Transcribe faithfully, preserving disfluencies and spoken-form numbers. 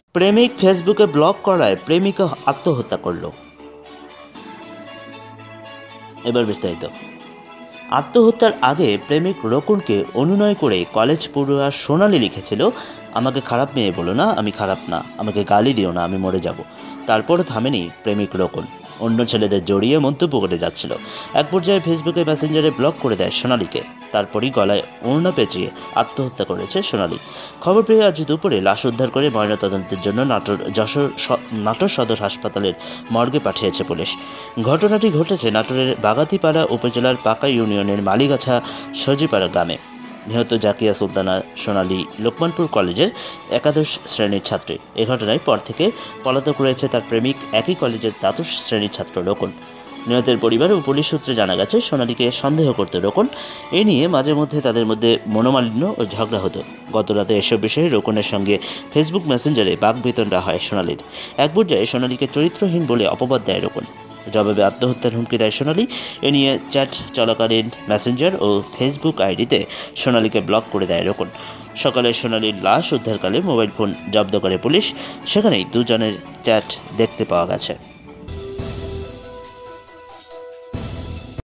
প্রেমিক ফেসবুকে ব্লক করায় প্রেমিকা আত্মহত্যা করল। এবার বিস্তারিত। আত্মহত্যার আগে প্রেমিক রকুনকে অনুনয় করে কলেজ পড়ুয়া সোনালি লিখেছিল, আমাকে খারাপ মেয়ে বলো না, আমি খারাপ না, আমাকে গালি দিও না, আমি মরে যাব। তারপরও থামেনি প্রেমিক রকুন, অন্য ছেলেদের জড়িয়ে মন্তব্য করে যাচ্ছিল। এক পর্যায়ে ফেসবুকে মেসেঞ্জারে ব্লক করে দেয় সোনালিকে। তারপরই গলায় ওড়না পেঁচিয়ে আত্মহত্যা করেছে সোনালি। খবর পেয়ে আজ দুপুরে লাশ উদ্ধার করে ময়নাতদন্তের জন্য নাটোর যশোর নাটোর সদর হাসপাতালের মর্গে পাঠিয়েছে পুলিশ। ঘটনাটি ঘটেছে নাটোরের বাগাতিপাড়া উপজেলার পাকা ইউনিয়নের মালিগাছা সজিপাড়া গ্রামে। নিহত জাকিয়া সুলতানা সোনালি লোকমানপুর কলেজের একাদশ শ্রেণীর ছাত্রী। এ ঘটনায় পর থেকে পলাতক রয়েছে তার প্রেমিক, একই কলেজের দ্বাদশ শ্রেণীর ছাত্র রকুন। নিহতের পরিবার ও পুলিশ সূত্রে জানা গেছে, সোনালিকে সন্দেহ করতে রকুন। এ নিয়ে মাঝে মধ্যে তাদের মধ্যে মনোমালিন্য ও ঝগড়া হতো। গতরাতে এসব বিষয়ে রকুনের সঙ্গে ফেসবুক মেসেঞ্জারে বাকবিতণ্ডা হয় সোনালির। এক পর্যায়ে সোনালিকে চরিত্রহীন বলে অপবাদ দেয় রকুন। জবাবে আত্মহত্যার হুমকি দেয় সোনালি। এ নিয়ে চ্যাট চলাকালীন মেসেঞ্জার ও ফেসবুক আইডিতে সোনালিকে ব্লক করে দেয় রকুন। সকালে সোনালির লাশ উদ্ধারকালে মোবাইল ফোন জব্দ করে পুলিশ। সেখানেই দুজনের চ্যাট দেখতে পাওয়া গেছে।